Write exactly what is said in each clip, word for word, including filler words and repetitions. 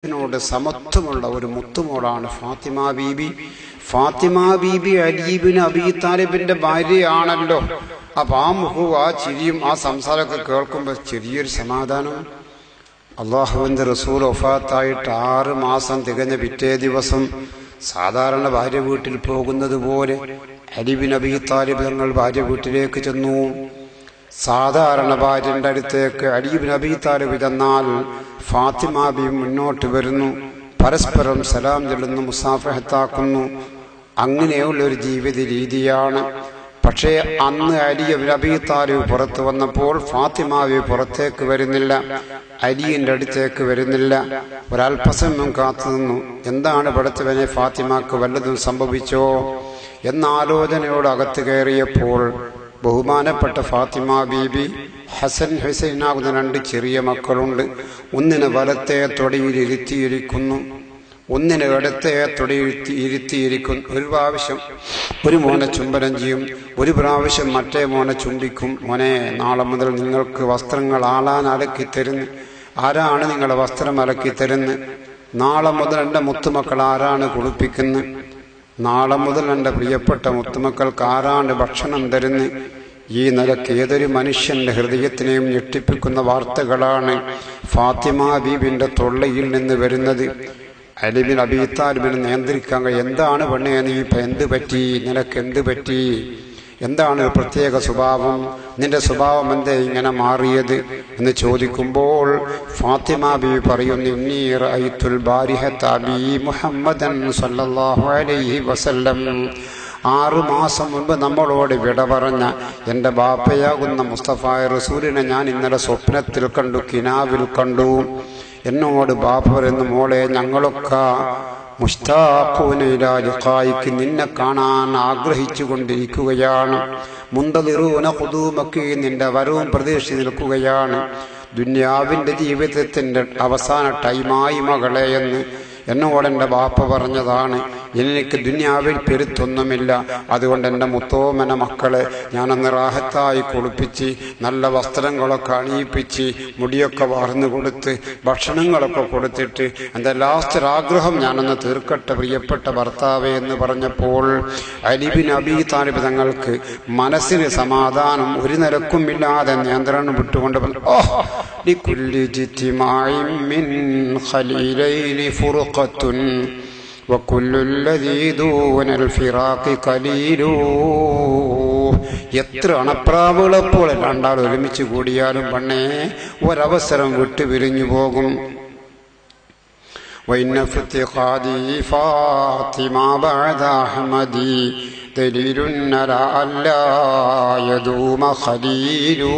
മുത്തിനോട് സമത്വമുള്ള ഒരു മുത്തുമോളാണ് ഫാത്തിമ ബീബി. ഫാത്തിമ ബീബി അലി ഇബ്നു അബീ താലിബിന്റെ ഭാര്യയാണല്ലോ. അപ്പൊ ആ മുഖവും ആ ചിരിയും ആ സംസാരമൊക്കെ കേൾക്കുമ്പോൾ ചെറിയൊരു സമാധാനം. അള്ളാഹുവിന്റെ റസൂൽ വഫാത്തായിട്ട് ആറ് മാസം തികഞ്ഞ പിറ്റേ ദിവസം സാധാരണ ഭാര്യ വീട്ടിൽ പോകുന്നത് പോലെ അലി ഇബ്നു അബീ താലിബ് തങ്ങൾ ഭാര്യ വീട്ടിലേക്ക് ചെന്നു. സാധാരണ ഭാര്യന്റെ അടുത്തേക്ക് അലി ഇബ്നു അബീ താലിബ് ചെന്നാൽ ഫാത്തിമ ബീവി മുന്നോട്ട് വരുന്നു, പരസ്പരം സലാം ചൊല്ലുന്നു, മുസാഫഹത്താക്കുന്നു. അങ്ങനെയുള്ള ഒരു ജീവിത രീതിയാണ്. പക്ഷേ അന്ന് അലി ഇബ്നു അബീ താലിബ് പുറത്തു വന്നപ്പോൾ ഫാത്തിമ ബീവി പുറത്തേക്ക് വരുന്നില്ല, അലിയുടെ അടുത്തേക്ക് വരുന്നില്ല. ഒരൽപ്പസമയം കാത്തു നിന്നു. എന്താണ് പഠിച്ചവനെ, ഫാത്തിമക്ക് വല്ലതും സംഭവിച്ചോ എന്ന ആലോചനയോട് അകത്ത് കയറിയപ്പോൾ ബഹുമാനപ്പെട്ട ഫാത്തിമ ബീബി ഹസൻ ഹുസൈനാകുന്ന രണ്ട് ചെറിയ മക്കളുണ്ട്. ഒന്നിനെ വലത്തെ തൊടിയിൽ ഇരുത്തിയിരിക്കുന്നു, ഒന്നിനെ ഇടത്തെ തൊടിയിൽ ഇരുത്തിയിരിക്കുന്നു. ഒരു പ്രാവശ്യം ഒരു മോനെ ചുംബനം ചെയ്യും, ഒരു പ്രാവശ്യം മറ്റേ മോനെ ചുംബിക്കും. മോനെ, നാളെ മുതൽ നിങ്ങൾക്ക് വസ്ത്രങ്ങൾ ആളാൻ അലക്കി തരുന്നു. ആരാണ് നിങ്ങളുടെ വസ്ത്രം അലക്കി തരുന്നത്? നാളെ മുതൽ എൻ്റെ മുത്തുമക്കൾ ആരാണ് കുളിപ്പിക്കുന്നത്? നാളെ മുതൽ എൻ്റെ പ്രിയപ്പെട്ട മുത്തുമക്കൾക്ക് ആരാണ് ഭക്ഷണം തരുന്നത്? ഈ നിലയ്ക്ക് ഏതൊരു മനുഷ്യന്റെ ഹൃദയത്തിനെയും ഞെട്ടിപ്പിക്കുന്ന വാർത്തകളാണ് ഫാത്തിമ ബീബിന്റെ തൊള്ളയിൽ നിന്ന് വരുന്നത്. അലി ഇബ്നു അബീ താലിബിനെ നിയന്ത്രിക്കാൻ കഴിയും. എന്താണ് പെണ്ണേ, നീ ഇപ്പൊ എന്ത് പറ്റി? നിനക്ക് എന്ത് പറ്റി? എന്താണ് ഒരു പ്രത്യേക സ്വഭാവം? നിന്റെ സ്വഭാവം എന്തേ ഇങ്ങനെ മാറിയത് എന്ന് ചോദിക്കുമ്പോൾ ഫാത്തിമ ബീവി പറയുന്നു, ഇന്നി റഅയ്തുൽ ബാരിഹത അബീ മുഹമ്മദൻ സല്ലല്ലാഹു അലൈഹി വസല്ലം. ആറു മാസം മുൻപ് നമ്മളോട് വിട പറഞ്ഞ എൻ്റെ ബാപ്പയാകുന്ന മുസ്തഫ റസൂലിനെ ഞാൻ ഇന്നലെ സ്വപ്നത്തിൽ കണ്ടു, കിനാവിൽ കണ്ടു. എന്നോട് ബാപ്പ പറയുന്നു, മോളെ, ഞങ്ങളൊക്കെ മുസ്താഖൂന ഇലാ ലിഖായിക്ക്, നിന്നെ കാണാൻ ആഗ്രഹിച്ചു കൊണ്ടിരിക്കുകയാണ്. മുന്തദിറൂന ഖുദൂമക്ക്, നിന്റെ വരവും പ്രതീക്ഷിച്ച് നിൽക്കുകയാണ്. ദുന്യാവിന്റെ ജീവിതത്തിന്റെ അവസാന ടൈമായി മകളെ എന്ന് എന്നോട് എൻ്റെ ബാപ്പ പറഞ്ഞതാണ്. എനിക്ക് ദുന്യാവിൽ പെരുത്തൊന്നുമില്ല. അതുകൊണ്ട് എൻ്റെ മുത്തോമന മക്കളെ ഞാനന്ന് റാഹത്തായി കുളിപ്പിച്ച് നല്ല വസ്ത്രങ്ങളൊക്കെ അണിയിപ്പിച്ച് മുടിയൊക്കെ വാർന്നു കൊടുത്ത് ഭക്ഷണങ്ങളൊക്കെ കൊടുത്തിട്ട് എൻ്റെ ലാസ്റ്റ് ആഗ്രഹം ഞാനൊന്ന് തീർക്കട്ടെ പ്രിയപ്പെട്ട ഭർത്താവേ എന്ന് പറഞ്ഞപ്പോൾ അലി ഇബ്നു അബീ താലിബ് തങ്ങൾക്ക് മനസ്സിന് സമാധാനം ഒരു നിരക്കും ഇല്ലാതെ നിയന്ത്രണം വിട്ടുകൊണ്ട് ഓഹ് ലികുല്ലി ജിത്തിമാഇൻ മിൻ ഖലീലൈനി ഫുർഖത്തുൻ വകുല്ലുല്ലദീ ദൂനൽ ഫിറാഖി ഖലീലൂ. എത്ര അണപ്രാവുകളെപ്പോൾ രണ്ടാൾ ഒരുമിച്ച് കൂടിയാലും പണ്ണേ ഒരവസരം വിട്ടു പിരിഞ്ഞു പോകും. വഇന്ന ഫിത്തിഖാദി ഫാത്തിമ ബഅദ അഹ്മദി ദലീലുൻ അലാ അല്ലാ യദൂമ ഖലീലൂ.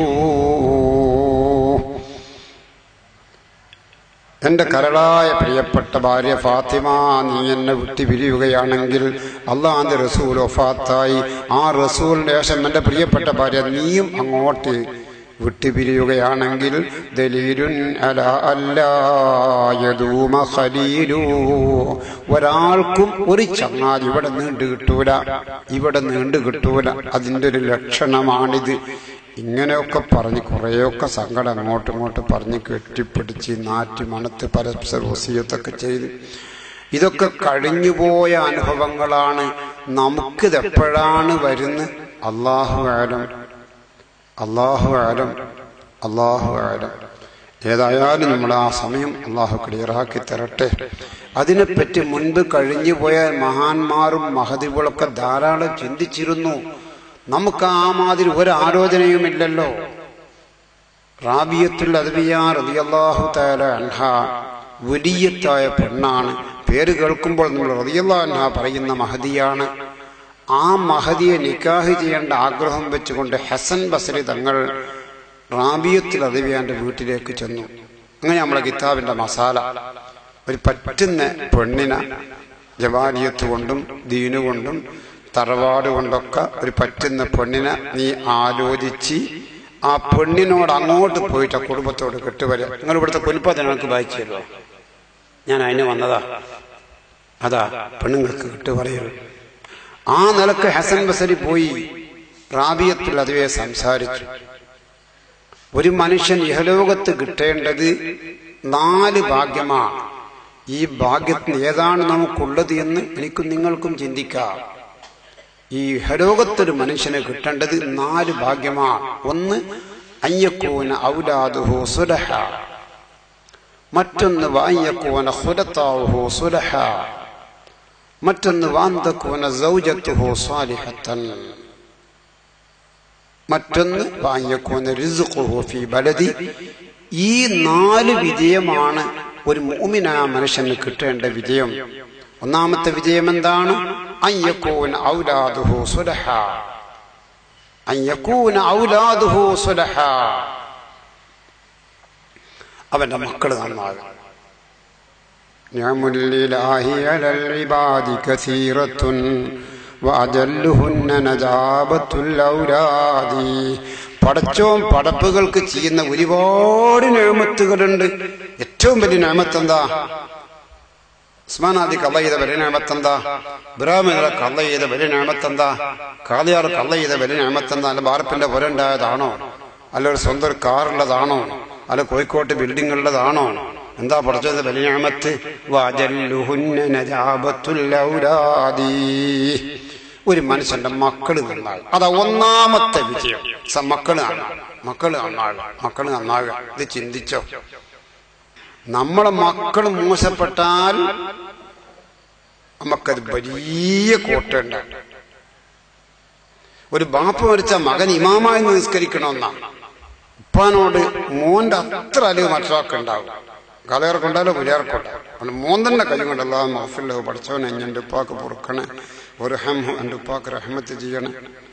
എൻ്റെ കരളായ പ്രിയപ്പെട്ട ഭാര്യ ഫാത്തിമ, നീ എന്നെ വിട്ടു പിരിയുകയാണെങ്കിൽ അള്ളാഹുവിന്റെ റസൂൽ വഫാത്തായി. ആ റസൂലിന്റെ ശേഷം എൻ്റെ പ്രിയപ്പെട്ട ഭാര്യ നീയും അങ്ങോട്ട് വിട്ടുപിരിയുകയാണെങ്കിൽ ദലീലുൻ അലാ അല്ലാ യദൂമ ഖലീലൂ. ഒരാൾക്കും ഒരു ചങ്ങാതി ഇവിടെ നീണ്ടു കിട്ടൂല, ഇവിടെ നീണ്ടു കിട്ടൂല. അതിൻ്റെ ഒരു ലക്ഷണമാണിത്. ഇങ്ങനെയൊക്കെ പറഞ്ഞ് കുറേയൊക്കെ സങ്കടം അങ്ങോട്ടും ഇങ്ങോട്ടും പറഞ്ഞ് കെട്ടിപ്പിടിച്ച് നാറ്റി മണത്ത് പരസ്പര വസിയത്തൊക്കെ ചെയ്ത് ഇതൊക്കെ കഴിഞ്ഞുപോയ അനുഭവങ്ങളാണ്. നമുക്കിതെപ്പോഴാണ് വരുന്നത്? അല്ലാഹു ആലം, അല്ലാഹു ആലം, അല്ലാഹു ആലം. ഏതായാലും നമ്മൾ ആ സമയം അല്ലാഹു ക്ലിയറാക്കി തരട്ടെ. അതിനെപ്പറ്റി മുൻപ് കഴിഞ്ഞുപോയ മഹാന്മാരും മഹദികളൊക്കെ ധാരാളം ചിന്തിച്ചിരുന്നു. നമുക്ക് ആ മാതിരി ഒരു ആലോചനയുമില്ലല്ലോ. റാബിയത്തുൽ അദ്വിയ റളിയല്ലാഹു തആല അൻഹ വലിയത്തായ പെണ്ണാണ്. പേര് കേൾക്കുമ്പോൾ നമ്മൾ റളിയല്ലാഹു അൻഹ പറയുന്ന മഹദിയാണ്. ആ മഹദിയെ നിക്കാഹ് ചെയ്യേണ്ട ആഗ്രഹം വെച്ചുകൊണ്ട് ഹസൻ ബസരി തങ്ങൾ റാബിയത്തുൽ അദ്വിയാന്റെ വീട്ടിലേക്ക് ചെന്നു. അങ്ങനെ നമ്മളെ കിതാബിന്റെ മസാല ഒരു പറ്റുന്ന പെണ്ണിനെ ജവാലിയത്ത് കൊണ്ടും ദീനുകൊണ്ടും തറവാട് കൊണ്ടൊക്കെ ഒരു പറ്റുന്ന പെണ്ണിനെ നീ ആലോചിച്ച് ആ പെണ്ണിനോട് അങ്ങോട്ട് പോയിട്ട് ആ കുടുംബത്തോട് കെട്ടുവരിക. നിങ്ങൾ ഇവിടുത്തെ കുനിപ്പത്തിന് എനിക്ക് വായിച്ചു തരുമോ? ഞാൻ അതിന് വന്നതാ. അതാ പെണ്ണുങ്ങൾക്ക് കെട്ടു പറയരുത്. ആ നിലക്ക് ഹസൻ ബസരി പോയി റാബിയത്തുൽ അദ്വിയെ സംസാരിച്ചു. ഒരു മനുഷ്യൻ ഇഹലോകത്ത് കിട്ടേണ്ടത് നാല് ഭാഗ്യമാണ്. ഈ ഭാഗ്യത്തിന് ഏതാണ് നമുക്കുള്ളത് എന്ന് എനിക്കും നിങ്ങൾക്കും ചിന്തിക്കാം. ഈ ഹലോകത്തൊരു മനുഷ്യന് കിട്ടേണ്ടത് നാല് ഭാഗ്യമാണ്. ഒന്ന് അയ്യക്കൂന ഔലാദുഹു സുലഹ, മറ്റൊന്ന് വായ്യക്കൂന ഖുലതാഉഹു സുലഹ, മറ്റൊന്ന് വാന്തക്കൂന സൗജത്തുഹു സാലിഹത്തൻ, മറ്റൊന്ന് വായ്യക്കൂന റിസ്ഖുഹു ഫീ ബലദി. ഈ നാല് വിജയമാണ് ഒരു മുഅ്മിനായ മനുഷ്യന് കിട്ടേണ്ട വിജയം. ഒന്നാമത്തെ വിജയം എന്താണ്? അയ്യക്കൂന ഔലാദുഹു സുലഹ, അയ്യക്കൂന ഔലാദുഹു സുലഹ, അവന്റെ മക്കള് നന്നാകും. നിഅമുല്ലില്ലാഹി അലൽ ഇബാദി കസീറത്തുൻ വഅജല്ലുഹുന്ന നജാബത്തുൽ ഔലാദി. പടച്ചോൻ പടപ്പുകൾക്ക് ചെയ്യുന്ന ഒരുപാട് നിഅമത്തുകളുണ്ട്. ഏറ്റവും വലിയ നിഅമത്ത് എന്താ? ഉസ്മാനാദി കള്ള ചെയ്ത വലിയ നിഅമത്ത് എന്താ? ഇബ്രാഹിമികളെ കള്ള ചെയ്ത വലിയ നിഅമത്ത് എന്താ? ഖാദിയാർ കള്ള ചെയ്ത വലിയ നിഅമത്ത് എന്താ? അല്ല ബാർപ്പിന്റെ പുര ഉണ്ടായതാണോ? അല്ല ഒരു സ്വന്തം ഒരു കാറുള്ളതാണോ? അല്ല കോഴിക്കോട്ട് ബിൽഡിംഗ് ഉള്ളതാണോ? എന്താ പടച്ചോൻ വലിയ നിഅമത്ത്? വഅജല്ലുഹുന്ന നജാബത്തുൽ ഔലാദി. ഒരു മനുഷ്യന്റെ മക്കള് നന്നാകും. അതാ ഒന്നാമത്തെ വിജയം. മക്കള് നന്നാകും, മക്കള് നന്നാകും, മക്കള് നന്നാകുക. ഇത് ചിന്തിച്ചോ? നമ്മളെ മക്കൾ മോശപ്പെട്ടാൽ നമുക്കത് വലിയ കോട്ടുണ്ട്. ഒരു ബാപ്പ മരിച്ച മകൻ ഇമാമായി നിസ്കരിക്കണമെന്നാണ്. ഉപ്പാനോട് മോന്റെ അത്ര അലിവ് മറ്റൊരാൾക്കുണ്ടാവും. കലയർക്കുണ്ടാലോ പുലിയാർക്കുണ്ടാവും. അതുകൊണ്ട് മോൻ തന്നെ കൈ കൊണ്ടല്ലോ മഹഫില്ലോ പഠിച്ചവനെ എൻ്റെ ഉപ്പാക്ക് പൊറുക്കണേ, ഒരു ഹം എൻ്റെ ഉപ്പാക്ക് റഹ്മത്ത് ചെയ്യണേ.